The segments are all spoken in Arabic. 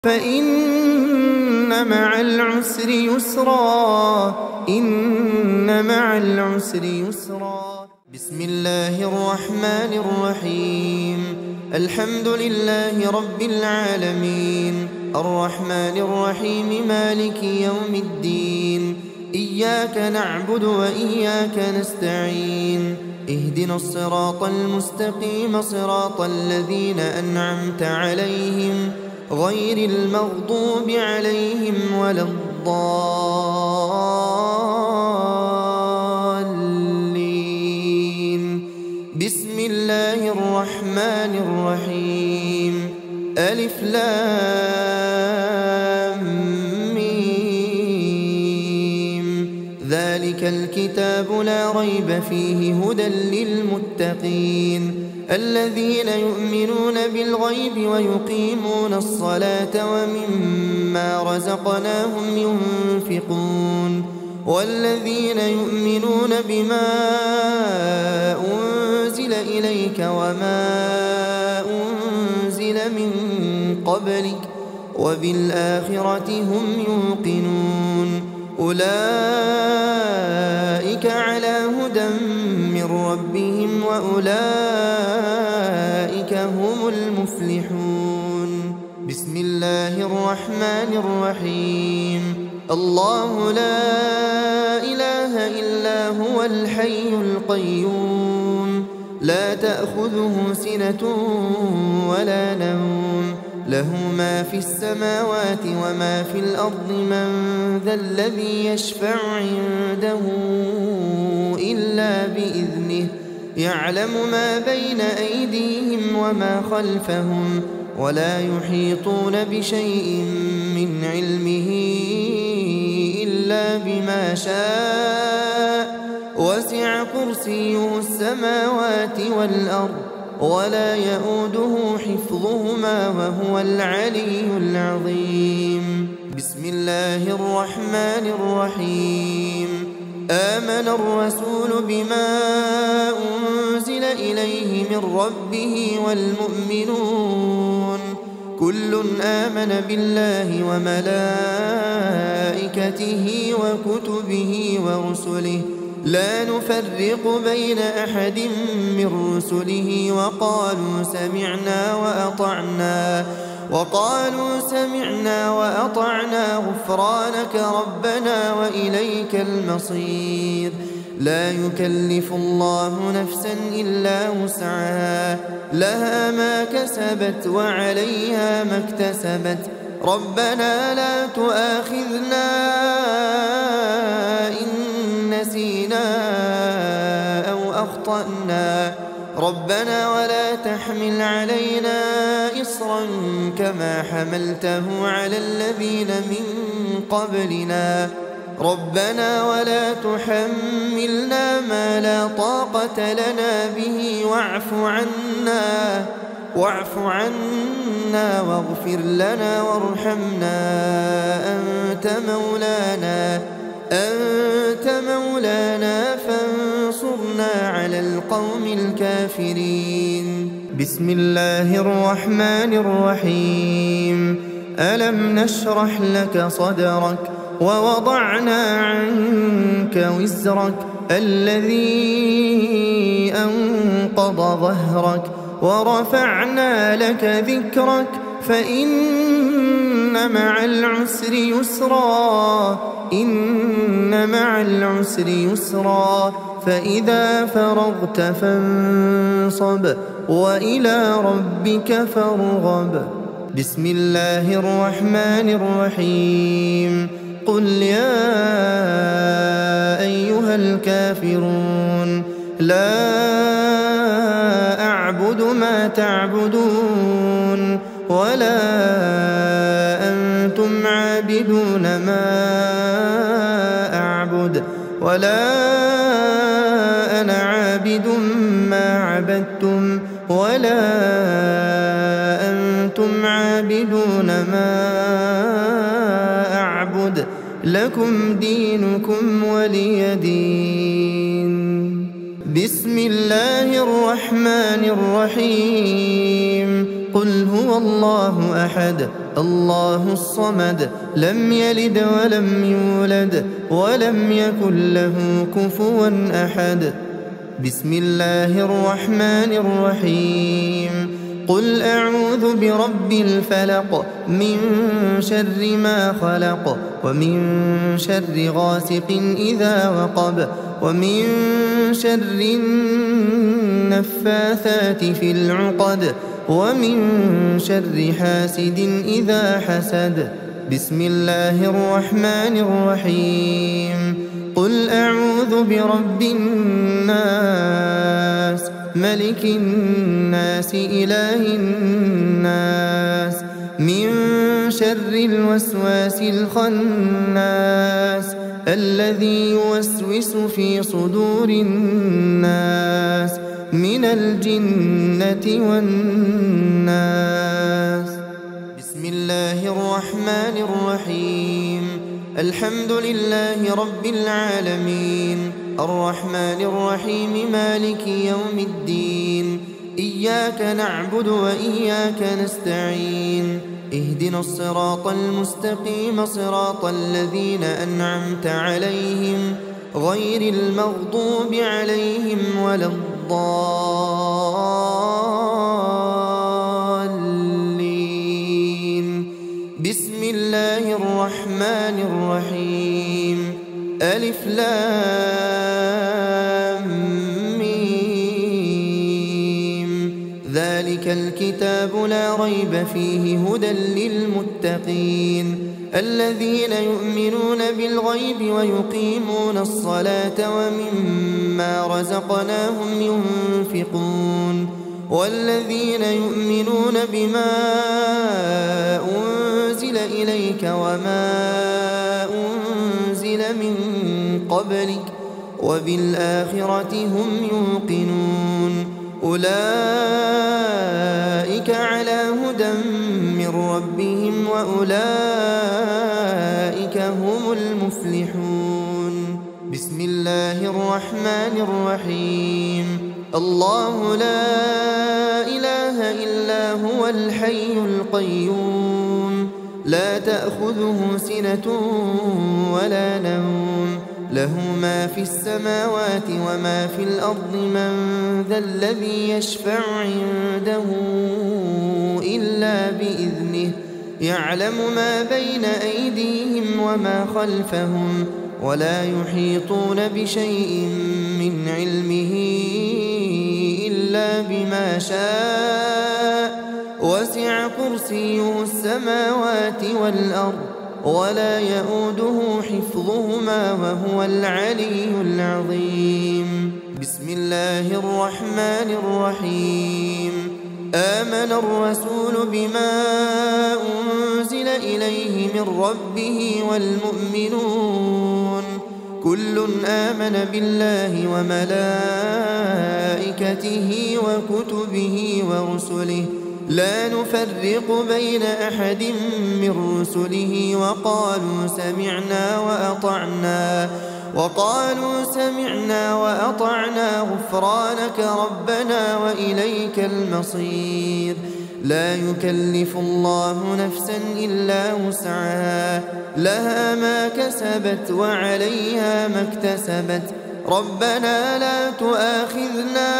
فإن مع العسر يسرا إن مع العسر يسرا. بسم الله الرحمن الرحيم. الحمد لله رب العالمين الرحمن الرحيم مالك يوم الدين. إياك نعبد وإياك نستعين. اهدنا الصراط المستقيم صراط الذين أنعمت عليهم غير المغضوب عليهم ولا الضالين. بسم الله الرحمن الرحيم. ألف لام ميم. ذلك الكتاب لا ريب فيه هدى للمتقين الذين يؤمنون بالغيب ويقيمون الصلاة ومما رزقناهم ينفقون والذين يؤمنون بما أنزل إليك وما أنزل من قبلك وبالآخرة هم يوقنون. أولئك على هدى من ربهم وأولئك هم المفلحون. بسم الله الرحمن الرحيم. الله لا إله إلا هو الحي القيوم لا تأخذه سنة ولا نوم له ما في السماوات وما في الأرض. من ذا الذي يشفع عنده إلا بإذنه يعلم ما بين أيديهم وما خلفهم ولا يحيطون بشيء من علمه إلا بما شاء وسع كرسيه السماوات والأرض ولا يؤوده حفظهما وهو العلي العظيم. بسم الله الرحمن الرحيم. آمن الرسول بما أنزل إليه من ربه والمؤمنون كل آمن بالله وملائكته وكتبه ورسله لا نفرق بين أحد من رسله وقالوا سمعنا وأطعنا غفرانك ربنا وإليك المصير. لا يكلف الله نفسا إلا وسعها لها ما كسبت وعليها ما اكتسبت. ربنا لا تؤاخذنا إن نسينا أو أخطأنا ربنا ولا تحمل علينا إصرا كما حملته على الذين من قبلنا ربنا ولا تحملنا ما لا طاقة لنا به واعف عنا واغفر لنا وارحمنا أنت مولانا فانصرنا على القوم الكافرين. بسم الله الرحمن الرحيم. ألم نشرح لك صدرك ووضعنا عنك وزرك الذي أنقض ظهرك ورفعنا لك ذكرك فإن مع العسر يسرا فإذا فرغت فانصب وإلى ربك فارغب. بسم الله الرحمن الرحيم. قل يا أيها الكافرون لا أعبد ما تعبدون ولا أنتم عابدون ما أعبد ولا أنا عابد ما عبدتم ولا أنتم عابدون ما أعبد لكم دينكم ولي دين. بسم الله الرحمن الرحيم. قل هو الله أحد الله الصمد لم يلد ولم يولد ولم يكن له كفوا أحد. بسم الله الرحمن الرحيم. قل أعوذ برب الفلق من شر ما خلق ومن شر غاسق إذا وقب ومن شر النفاثات في العقد ومن شر حاسد إذا حسد. بسم الله الرحمن الرحيم. قل أعوذ برب الناس ملك الناس إله الناس من شر الوسواس الخناس الذي يوسوس في صدور الناس من الجنة والناس. بسم الله الرحمن الرحيم. الحمد لله رب العالمين الرحمن الرحيم مالك يوم الدين. إياك نعبد وإياك نستعين. اهدنا الصراط المستقيم صراط الذين أنعمت عليهم غير المغضوب عليهم ولا الضالين. بسم الله الرحمن الرحيم. ألف لام ميم. ذلك الكتاب لا ريب فيه هدى للمتقين الذين يؤمنون بالغيب ويقيمون الصلاة ومما رزقناهم ينفقون والذين يؤمنون بما أنزل إليك وما أنزل من قبلك وبالآخرة هم يوقنون. أولئك على هدى من ربهم وأولئك هم المفلحون. بسم الله الرحمن الرحيم. الله لا إله إلا هو الحي القيوم لا تأخذه سنة ولا نوم له ما في السماوات وما في الأرض من ذا الذي يشفع عنده إلا بإذنه يعلم ما بين أيديهم وما خلفهم ولا يحيطون بشيء من علمه إلا بما شاء وسع كرسيه السماوات والأرض ولا يؤوده حفظهما وهو العلي العظيم. بسم الله الرحمن الرحيم. آمن الرسول بما أنزل إليه من ربه والمؤمنون كل آمن بالله وملائكته وكتبه ورسله لا نفرق بين أحد من رسله وقالوا سمعنا وأطعنا غفرانك ربنا وإليك المصير. لا يكلف الله نفسا إلا وسعها لها ما كسبت وعليها ما اكتسبت ربنا لا تؤاخذنا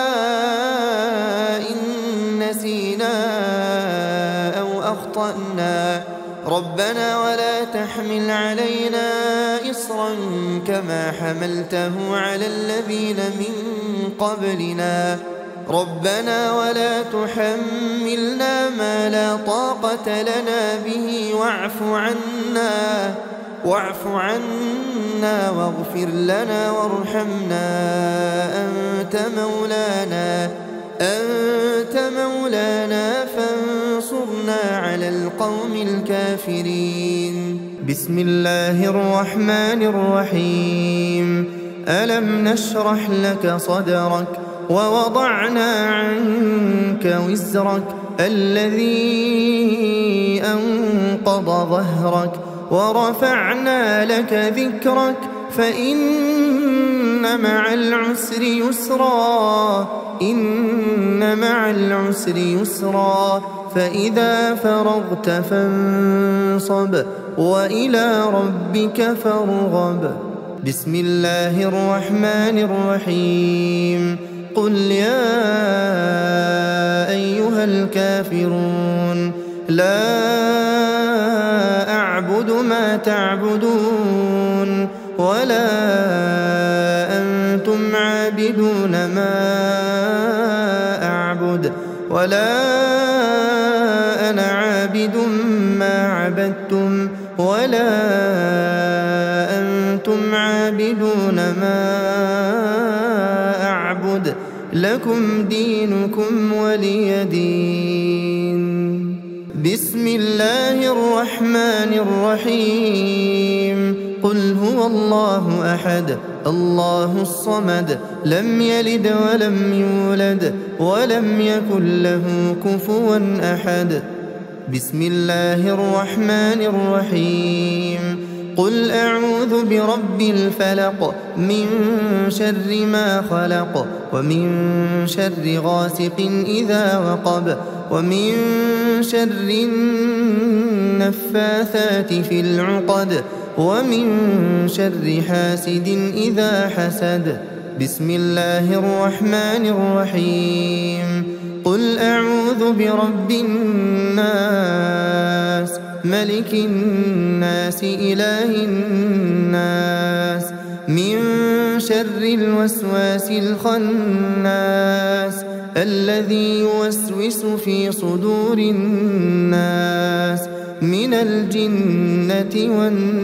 إن نسينا أو أخطأنا ربنا ولا تحمل علينا إصرا كما حملته على الذين من قبلنا ربنا ولا تحملنا ما لا طاقة لنا به واعف عنا واغفر لنا وارحمنا أنت مولانا فانصرنا على القوم الكافرين. بسم الله الرحمن الرحيم. ألم نشرح لك صدرك ووضعنا عنك وزرك الذي أنقض ظهرك ورفعنا لك ذكرك فإن مع العسر يسرا إن مع العسر يسرا فإذا فرغت فانصب وإلى ربك فارغب. بسم الله الرحمن الرحيم. قل يا أيها الكافرون لا أعبد ما تعبدون ولا أنتم عابدون ما أعبد ولا أنا عابد ما عبدتم ولا أنتم عابدون ما أعبد لكم دينكم ولي دين. بسم الله الرحمن الرحيم. قل هو الله أحد الله الصمد لم يلد ولم يولد ولم يكن له كفوا أحد. بسم الله الرحمن الرحيم. قل أعوذ برب الفلق من شر ما خلق ومن شر غاسق إذا وقب ومن شر النفاثات في العقد ومن شر حاسد إذا حسد. بسم الله الرحمن الرحيم. قل أعوذ برب الناس ملك الناس إله الناس من شر الوسواس الخناس الذي يوسوس في صدور الناس من الجنة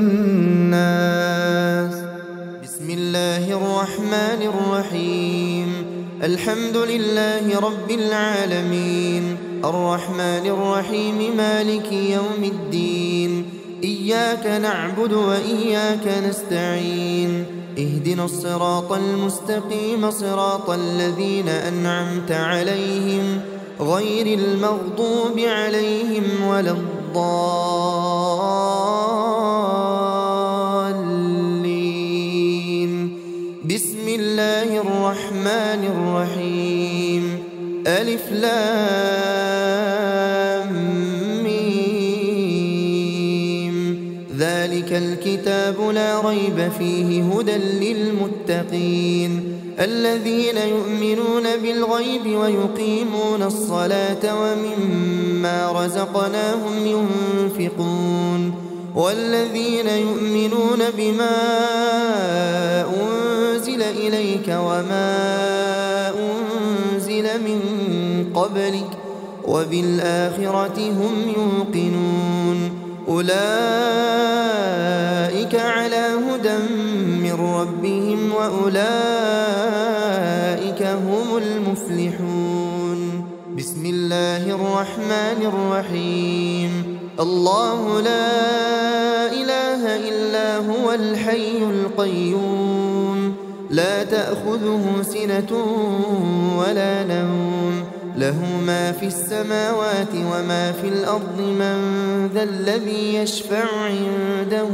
والناس. بسم الله الرحمن الرحيم. الحمد لله رب العالمين الرحمن الرحيم مالك يوم الدين. إياك نعبد وإياك نستعين. اهدنا الصراط المستقيم صراط الذين أنعمت عليهم غير المغضوب عليهم ولا الضالين. بسم الله الرحمن الرحيم. ألف لام ميم. ذلك الكتاب لا ريب فيه هدى للمتقين الذين يؤمنون بالغيب ويقيمون الصلاة ومما رزقناهم ينفقون والذين يؤمنون بما أنزل إليك وما أنزل من قبلك وبالآخرة هم يوقنون. أولئك على هدى من ربهم وأولئك هم المفلحون. بسم الله الرحمن الرحيم. الله لا إله إلا هو الحي القيوم لا تأخذه سنة ولا نوم له ما في السماوات وما في الأرض من ذا الذي يشفع عنده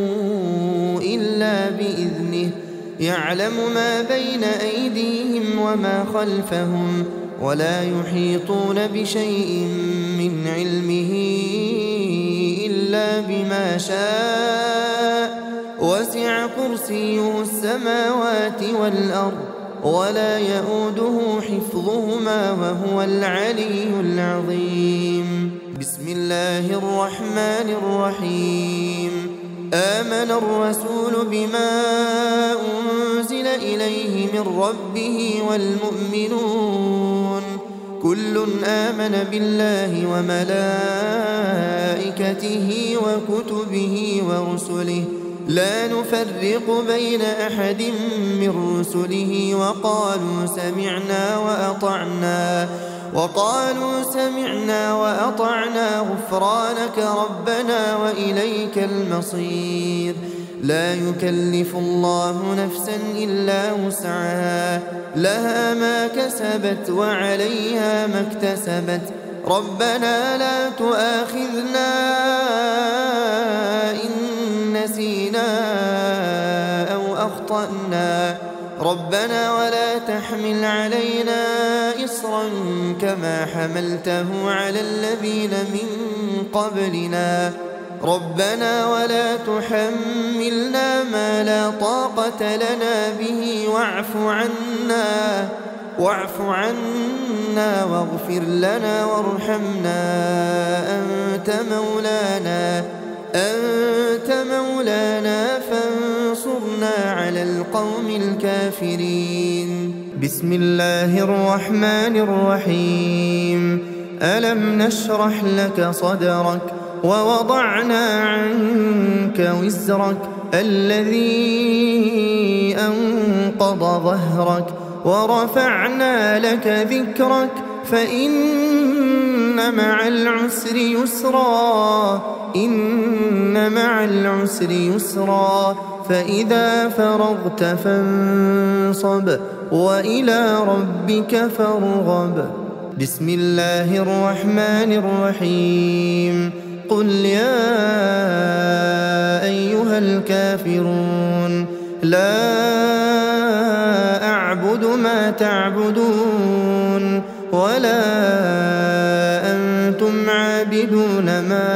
إلا بإذنه يعلم ما بين أيديهم وما خلفهم ولا يحيطون بشيء من علمه إلا بما شاء وسع كرسيه السماوات والأرض ولا يؤوده حفظهما وهو العلي العظيم. بسم الله الرحمن الرحيم. آمن الرسول بما أنزل إليه من ربه والمؤمنون كل آمن بالله وملائكته وكتبه ورسله لا نفرق بين أحد من رسله وقالوا سمعنا وأطعنا غفرانك ربنا وإليك المصير. لا يكلف الله نفسا إلا وسعها لها ما كسبت وعليها ما اكتسبت ربنا لا تؤاخذنا إن نسينا أو أخطأنا ربنا ولا تحمل علينا إصرا كما حملته على الذين من قبلنا ربنا ولا تحملنا ما لا طاقة لنا به واعف عنا واغفر لنا وارحمنا أنت مولانا فانصرنا على القوم الكافرين. بسم الله الرحمن الرحيم. ألم نشرح لك صدرك ووضعنا عنك وزرك الذي أنقض ظهرك ورفعنا لك ذكرك فإن مع العسر يسرا فإذا فرغت فانصب وإلى ربك فارغب. بسم الله الرحمن الرحيم. قل يا أيها الكافرون لا أعبد ما تعبدون ولا أنتم عابدون ما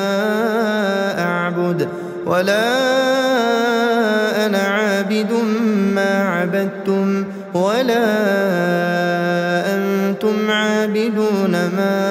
أعبد ولا أنا عابد ما عبدتم ولا أنتم عابدون ما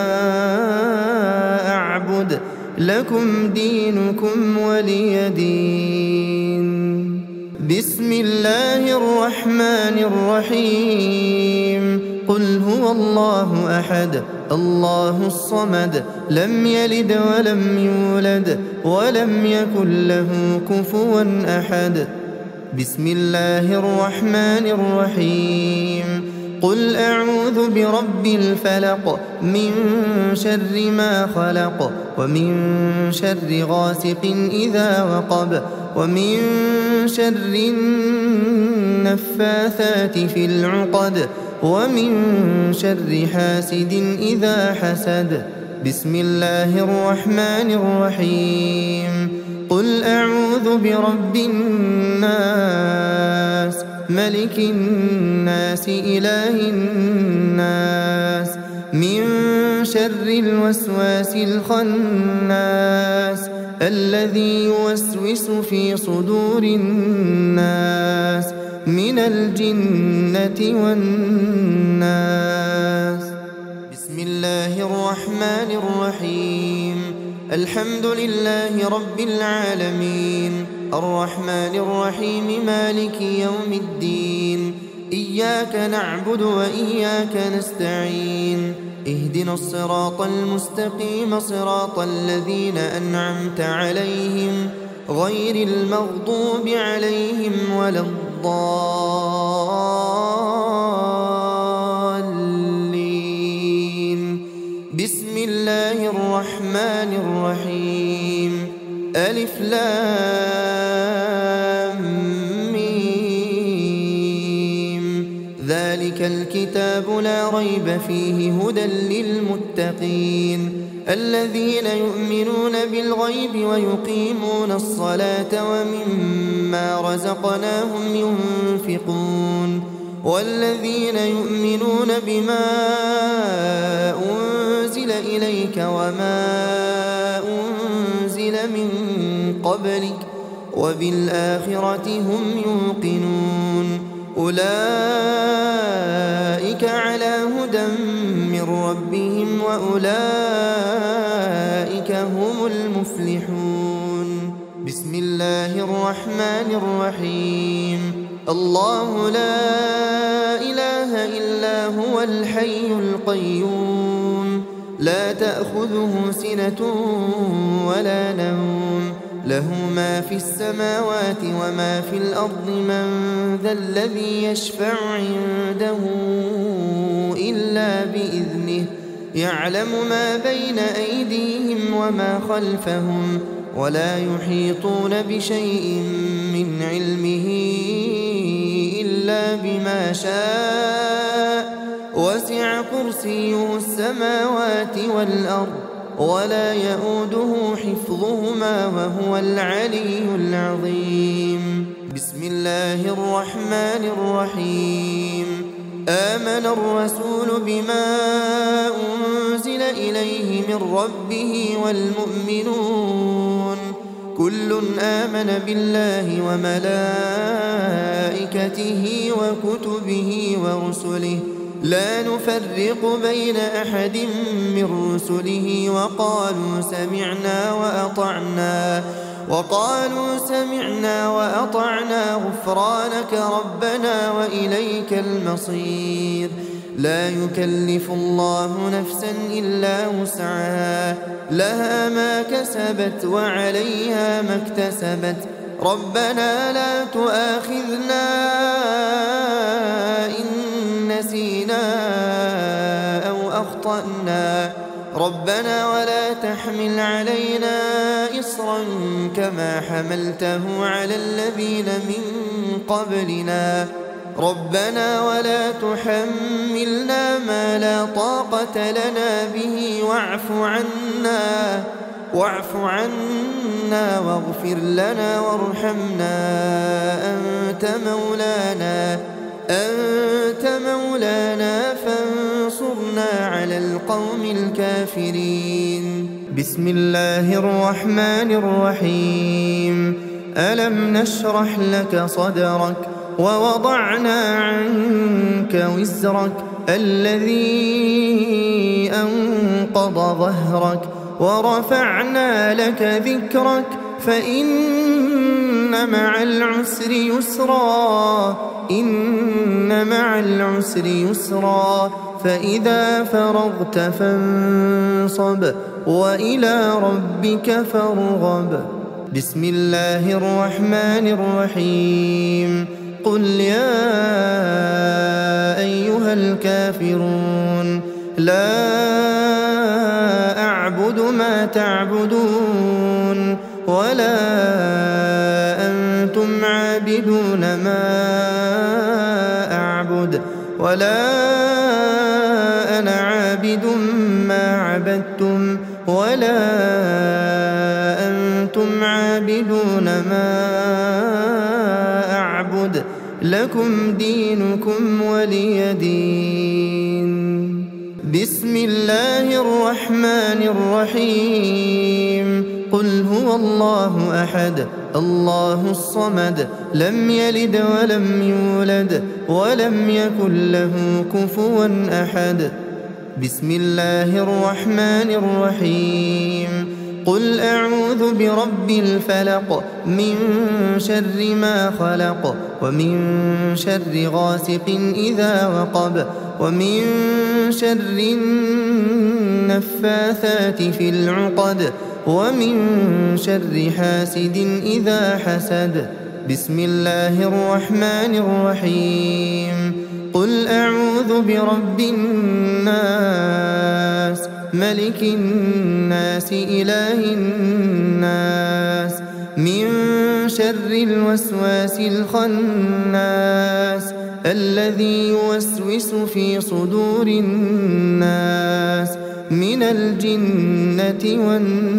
أعبد لكم دينكم ولي دين. بسم الله الرحمن الرحيم. قل هو الله أحد الله الصمد لم يلد ولم يولد ولم يكن له كفوا أحد. بسم الله الرحمن الرحيم. قل أعوذ برب الفلق من شر ما خلق ومن شر غاسق إذا وقب ومن شر النفاثات في العقد ومن شر حاسد إذا حسد. بسم الله الرحمن الرحيم. قل أعوذ برب الناس ملك الناس إله الناس من شر الوسواس الخناس الذي يوسوس في صدور الناس من الجنة والناس. بسم الله الرحمن الرحيم. الحمد لله رب العالمين الرحمن الرحيم مالك يوم الدين إياك نعبد وإياك نستعين اهدنا الصراط المستقيم صراط الذين أنعمت عليهم غير المغضوب عليهم ولا الضالين. بسم الله الرحمن الرحيم. ألف لام ميم ذلك الكتاب لا ريب فيه هدى للمتقين الذين يؤمنون بالغيب ويقيمون الصلاة ومما رزقناهم ينفقون والذين يؤمنون بما أنزل إليك وما أنزل من قبلك وبالآخرة هم يوقنون أولئك على هدى من ربهم وأولئك هم المفلحون. بسم الله الرحمن الرحيم. الله لا إله إلا هو الحي القيوم لا تأخذه سنة ولا نوم له ما في السماوات وما في الأرض من ذا الذي يشفع عنده إلا بإذنه يعلم ما بين أيديهم وما خلفهم ولا يحيطون بشيء من علمه إلا بما شاء وسع كرسيه السماوات والأرض ولا يؤوده حفظهما وهو العلي العظيم. بسم الله الرحمن الرحيم آمن الرسول بما أنزل إليه من ربه والمؤمنون كل آمن بالله وملائكته وكتبه ورسله لا نفرق بين أحد من رسله وقالوا سمعنا وأطعنا غفرانك ربنا وإليك المصير لا يكلف الله نفسا إلا وسعها لها ما كسبت وعليها ما اكتسبت ربنا لا تؤاخذنا إن نسينا أو أخطأنا ربنا ولا تحمل علينا إصرا كما حملته على الذين من قبلنا ربنا ولا تحملنا ما لا طاقة لنا به واعف عنا واغفر لنا وارحمنا أنت مولانا فانصرنا على القوم الكافرين بسم الله الرحمن الرحيم ألم نشرح لك صدرك ووضعنا عنك وزرك الذي أنقض ظهرك ورفعنا لك ذكرك فإن مع العسر يسرا فإذا فرغت فانصب وإلى ربك فارغب بسم الله الرحمن الرحيم قل يا أيها الكافرون لا أعبد ما تعبدون ولا أنتم عابدون ما أعبد ولا أنا عابد ما عبدتم ولا أنتم عابدون ما أعبد لكم دينكم ولي دين بسم الله الرحمن الرحيم قل هو الله أحد الله الصمد لم يلد ولم يولد ولم يكن له كفوا أحد بسم الله الرحمن الرحيم قل أعوذ برب الفلق من شر ما خلق ومن شر غاسق إذا وقب ومن شر النفاثات في العقد ومن شر حاسد إذا حسد بسم الله الرحمن الرحيم قل أعوذ برب الناس ملك الناس إله الناس من شر الوسواس الخناس الذي يوسوس في صدور الناس من الجنة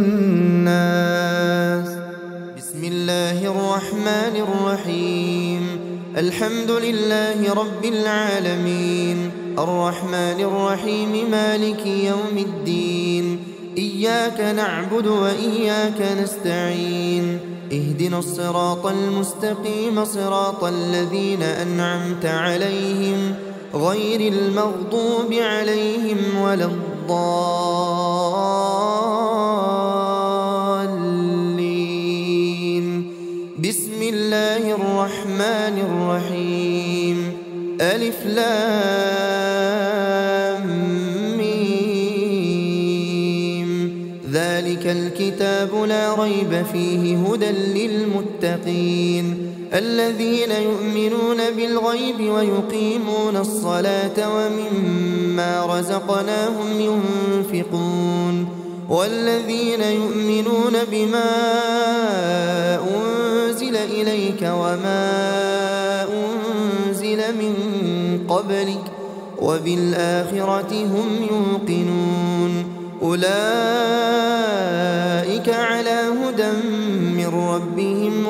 والناس بسم الله الرحمن الرحيم الحمد لله رب العالمين الرحمن الرحيم مالك يوم الدين إياك نعبد وإياك نستعين اهدنا الصراط المستقيم صراط الذين أنعمت عليهم غير المغضوب عليهم ولا الضالين بسم الله الرحمن الرحيم ألف لام ميم ذلك الكتاب لا ريب فيه هدى للمتقين الذين يؤمنون بالغيب ويقيمون الصلاة ومما رزقناهم ينفقون والذين يؤمنون بما أنزل إليك وما أنزل من قبلك وبالآخرة هم يوقنون أولئك على هدى من ربهم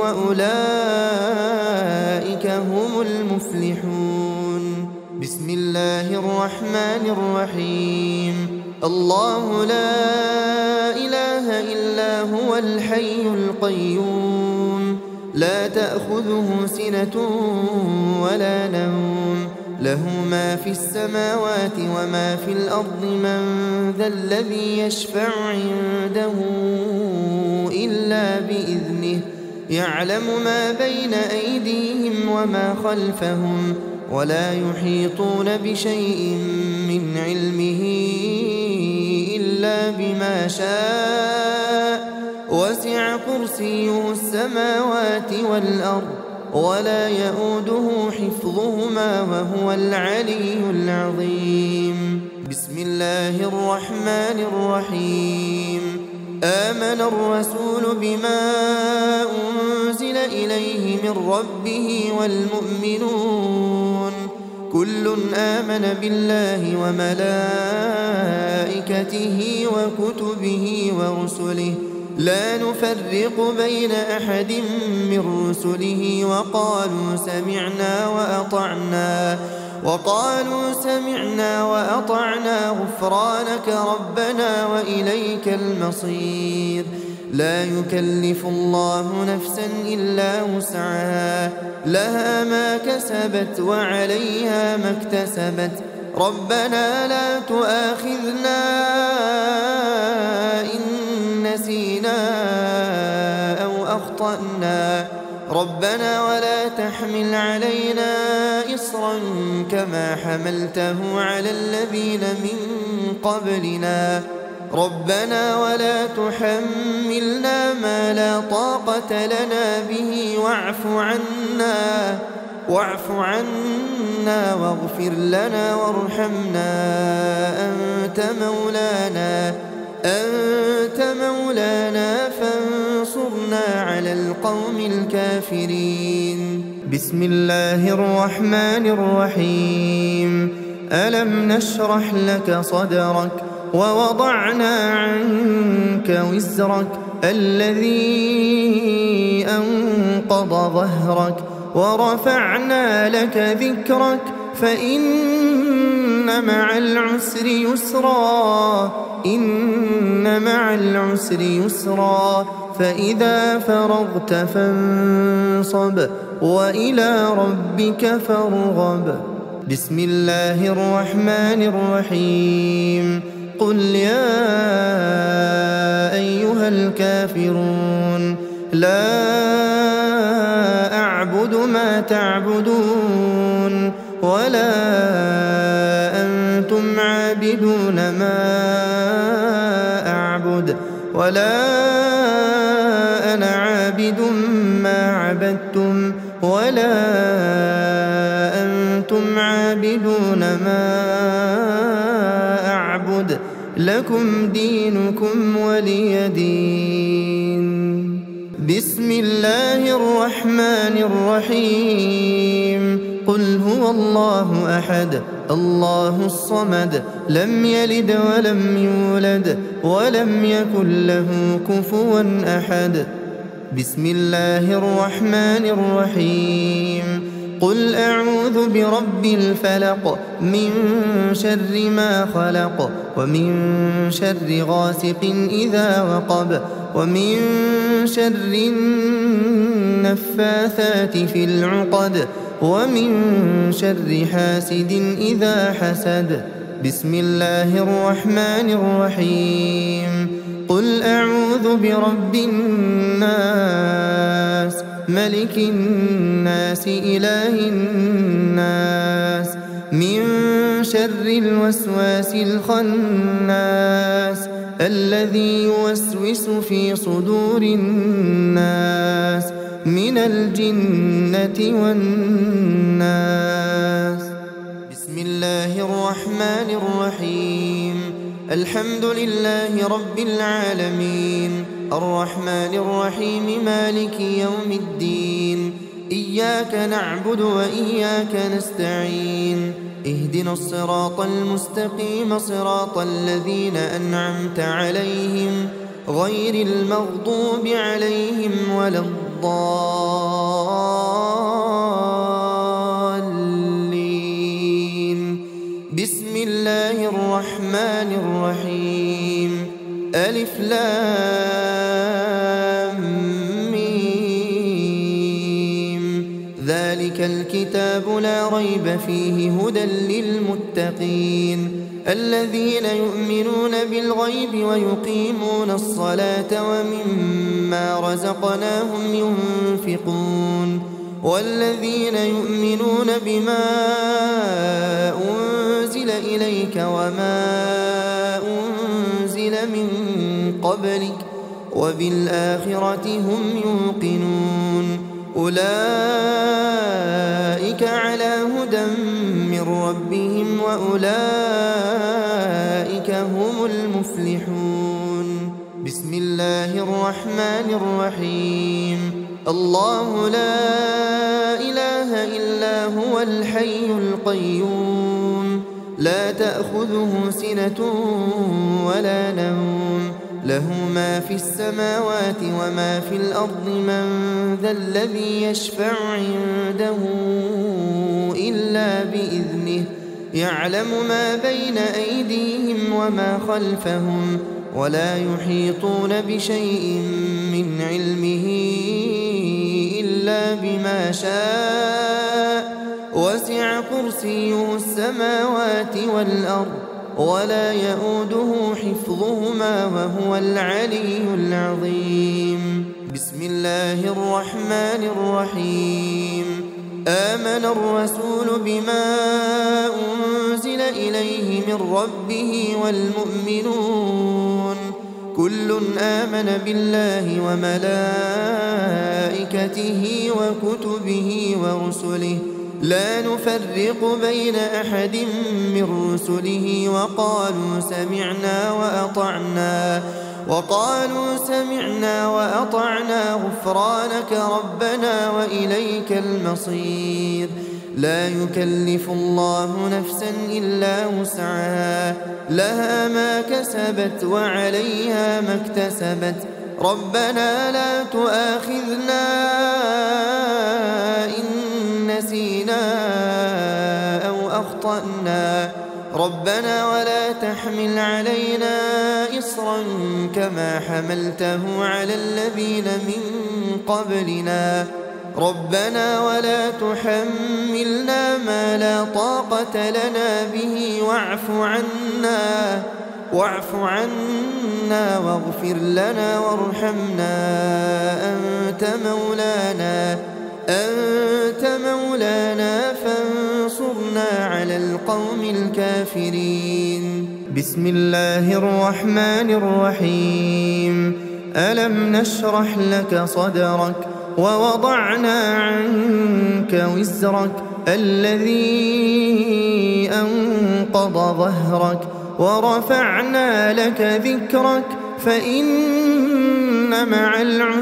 وأولئك هم المفلحون. بسم الله الرحمن الرحيم. الله لا إله إلا هو الحي القيوم لا تأخذه سنة ولا نوم له ما في السماوات وما في الأرض من ذا الذي يشفع عنده إلا بإذنه يعلم ما بين أيديهم وما خلفهم ولا يحيطون بشيء من علمه إلا بما شاء وسع كرسيه السماوات والأرض ولا يؤوده حفظهما وهو العلي العظيم. بسم الله الرحمن الرحيم. آمن الرسول بما أنزل إليه من ربه والمؤمنون كل آمن بالله وملائكته وكتبه ورسله لا نفرق بين أحد من رسله وقالوا سمعنا وأطعنا غفرانك ربنا وإليك المصير. لا يكلف الله نفسا إلا وسعها لها ما كسبت وعليها ما اكتسبت ربنا لا تؤاخذنا إن نسينا أو أخطأنا ربنا ولا تحمل علينا إصرا كما حملته على الذين من قبلنا ربنا ولا تحملنا ما لا طاقة لنا به واعف عنا واغفر لنا وارحمنا أنت مولانا فانصرنا على القوم الكافرين. بسم الله الرحمن الرحيم. ألم نشرح لك صدرك ووضعنا عنك وزرك الذي أنقض ظهرك ورفعنا لك ذكرك فإن مع العسر يسرا فإذا فرغت فانصب وإلى ربك فارغب. بسم الله الرحمن الرحيم. قل يا أيها الكافرون لا أعبد ما تعبدون ولا أنتم عابدون ما أعبد ولا أنا عابد ما عبدتم ولا أنتم عابدون ما أعبد لكم دينكم ولي دين. بسم الله الرحمن الرحيم. قل هو الله أحد الله الصمد لم يلد ولم يولد ولم يكن له كفوا أحد. بسم الله الرحمن الرحيم. قل أعوذ برب الفلق من شر ما خلق ومن شر غاسق إذا وقب ومن شر النفاثات في العقد ومن شر حاسد إذا حسد. بسم الله الرحمن الرحيم. قل أعوذ برب الناس ملك الناس إله الناس من شر الوسواس الخناس الذي يوسوس في صدور الناس من الجنة والناس. بسم الله الرحمن الرحيم. الحمد لله رب العالمين الرحمن الرحيم مالك يوم الدين إياك نعبد وإياك نستعين اهدنا الصراط المستقيم صراط الذين أنعمت عليهم غير المغضوب عليهم ولا الضالين. بسم الله الرحمن الرحيم. ألف لام ميم. ذلك الكتاب لا ريب فيه هدى للمتقين الذين يؤمنون بالغيب ويقيمون الصلاة ومما رزقناهم ينفقون والذين يؤمنون بما أنزل إليك وما أنزل من قبلك وبالآخرة هم يوقنون أولئك على هدى من ربهم وأولئك هم المفلحون. بسم الله الرحمن الرحيم. الله لا إله إلا هو الحي القيوم لا تأخذه سنة ولا نوم له ما في السماوات وما في الأرض من ذا الذي يشفع عنده إلا بإذنه يعلم ما بين أيديهم وما خلفهم ولا يحيطون بشيء من علمه إلا بما شاء وسع كرسيه السماوات والأرض ولا يؤوده حفظهما وهو العلي العظيم. بسم الله الرحمن الرحيم. آمن الرسول بما أنزل إليه من ربه والمؤمنون كل آمن بالله وملائكته وكتبه ورسله لا نفرق بين أحد من رسله وقالوا سمعنا وأطعنا غفرانك ربنا وإليك المصير. لا يكلف الله نفسا إلا وسعها لها ما كسبت وعليها ما اكتسبت ربنا لا تؤاخذنا إن نسينا أو أخطأنا ربنا ولا تحمل علينا إصرا كما حملته على الذين من قبلنا ربنا ولا تحملنا ما لا طاقة لنا به واعف عنا واغفر لنا وارحمنا أنت مولانا فانصرنا على القوم الكافرين. بسم الله الرحمن الرحيم. ألم نشرح لك صدرك ووضعنا عنك وزرك الذي أنقض ظهرك ورفعنا لك ذكرك فإن مع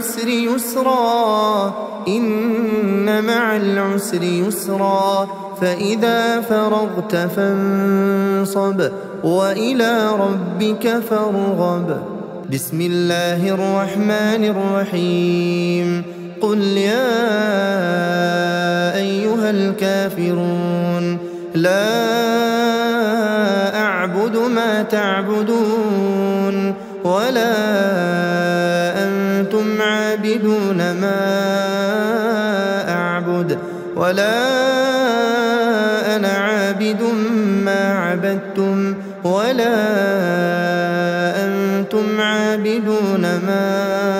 العسر يسرا فإذا فرغت فانصب وإلى ربك فارغب. بسم الله الرحمن الرحيم. قل يا أيها الكافرون لا أعبد ما تعبدون ولا أنتم عابدون ما أعبد ولا أنا عابد ما عبدتم ولا أنتم عابدون ما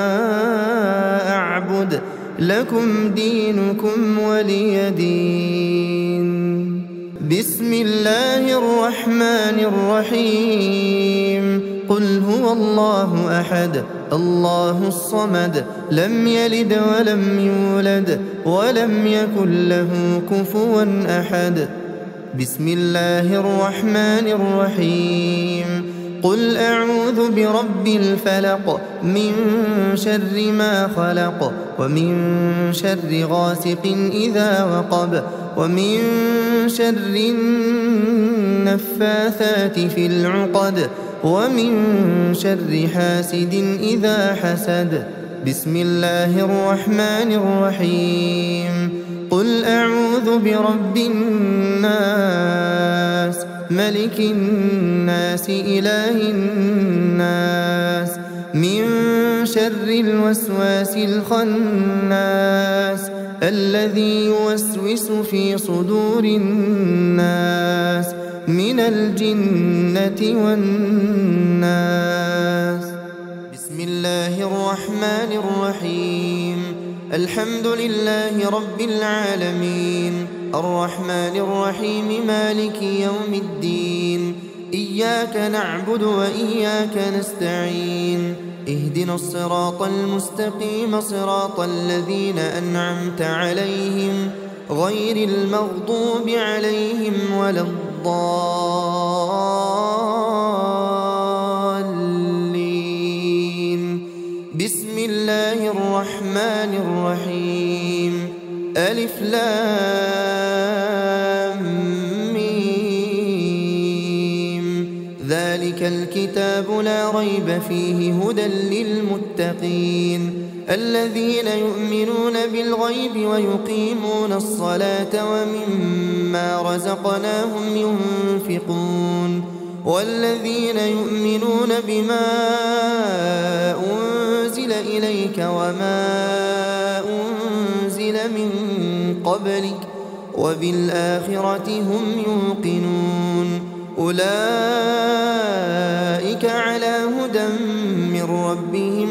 أعبد لكم دينكم ولي دين. بسم الله الرحمن الرحيم. قل هو الله أحد الله الصمد لم يلد ولم يولد ولم يكن له كفوا أحد. بسم الله الرحمن الرحيم. قل أعوذ برب الفلق من شر ما خلق ومن شر غاسق إذا وقب ومن شر النفاثات في العقد ومن شر حاسد إذا حسد. بسم الله الرحمن الرحيم. قل أعوذ برب الناس ملك الناس إله الناس من شر الوسواس الخناس الذي يوسوس في صدور الناس من الجنة والناس. بسم الله الرحمن الرحيم. الحمد لله رب العالمين الرحمن الرحيم مالك يوم الدين. إياك نعبد وإياك نستعين. اهدنا الصراط المستقيم صراط الذين أنعمت عليهم غير المغضوب عليهم ولا الضالين. بسم الله الرحمن الرحيم. ألف لام ميم. ذلك الكتاب لا ريب فيه هدى للمتقين الذين يؤمنون بالغيب ويقيمون الصلاة ومما رزقناهم ينفقون والذين يؤمنون بما أنزل إليك وما أنزل من قبلك وبالآخرة هم يوقنون. أولئك على هدى من ربهم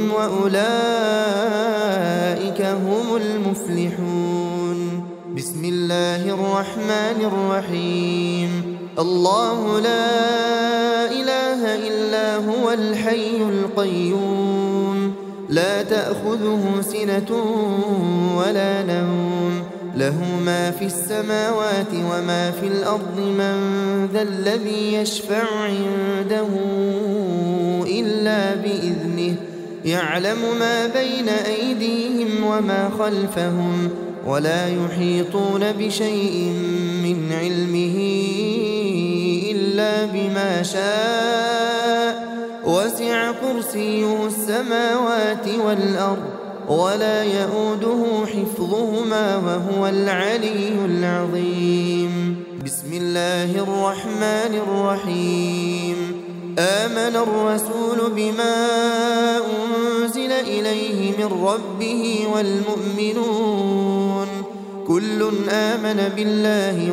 وأولئك هم المفلحون. بسم الله الرحمن الرحيم. الله لا إله إلا هو الحي القيوم لا تأخذه سنة ولا نوم له ما في السماوات وما في الأرض. من ذا الذي يشفع عنده إلا بإذنه يعلم ما بين أيديهم وما خلفهم ولا يحيطون بشيء من علمه إلا بما شاء وسع كرسيه السماوات والأرض ولا يؤوده حفظهما وهو العلي العظيم. بسم الله الرحمن الرحيم. آمن الرسول بما أنزل إليه من ربه والمؤمنون كل آمن بالله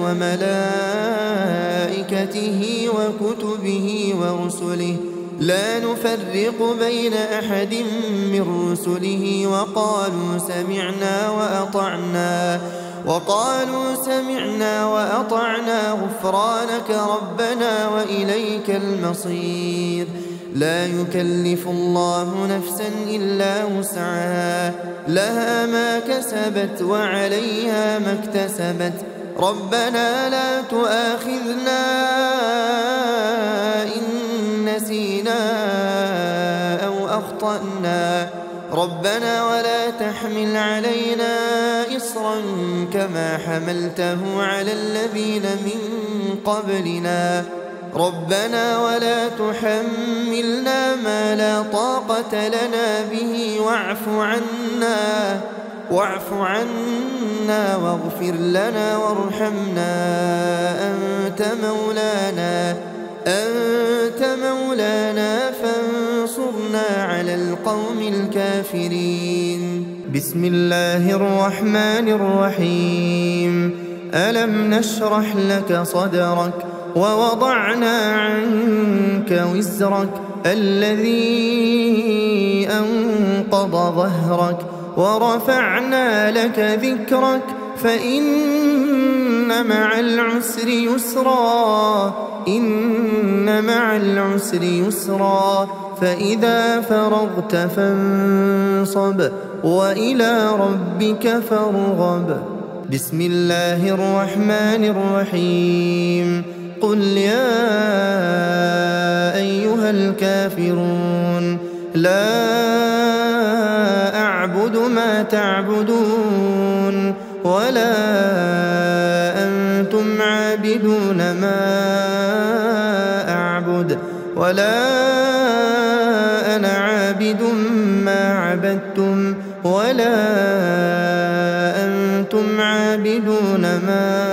وملائكته وكتبه ورسله لا نفرق بين أحد من رسله وقالوا سمعنا وأطعنا غفرانك ربنا وإليك المصير. لا يكلف الله نفسا إلا وسعها لها ما كسبت وعليها ما اكتسبت. ربنا لا تؤاخذنا إن نسينا أو أخطأنا ربنا ولا تحمل علينا إصرا كما حملته على الذين من قبلنا ربنا ولا تحملنا ما لا طاقة لنا به واعف عنا واغفر لنا وارحمنا أنت مولانا فانصرنا على القوم الكافرين. بسم الله الرحمن الرحيم. ألم نشرح لك صدرك ووضعنا عنك وزرك الذي أنقض ظهرك ورفعنا لك ذكرك فإن مع العسر يسرا فإذا فرغت فانصب وإلى ربك فارغب. بسم الله الرحمن الرحيم. قل يا أيها الكافرون لا أعبد ما تعبدون ولا أنتم عابدون ما أعبد ولا أنا عابد ما عبدتم ولا أنتم عابدون ما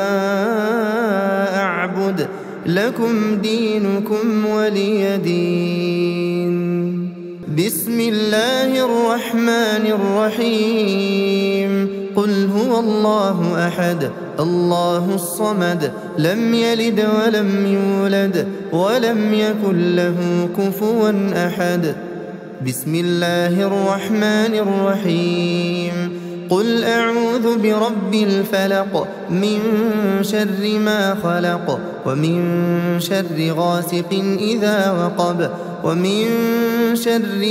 أعبد لكم دينكم ولي دين. بسم الله الرحمن الرحيم قل هو الله أحد الله الصمد لم يلد ولم يولد ولم يكن له كفوا أحد. بسم الله الرحمن الرحيم قل أعوذ برب الفلق من شر ما خلق ومن شر غاسق إذا وقب ومن شر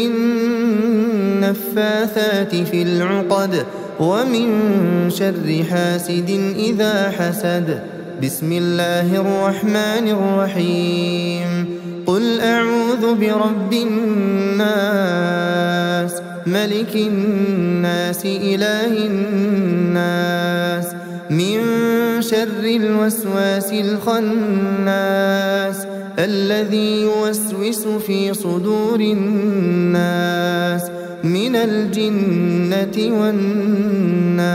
النفاثات في العقد ومن شر حاسد إذا حسد. بسم الله الرحمن الرحيم قل أعوذ برب الناس ملك الناس إله الناس من شر الوسواس الخناس الذي يوسوس في صدور الناس من الجنة والناس.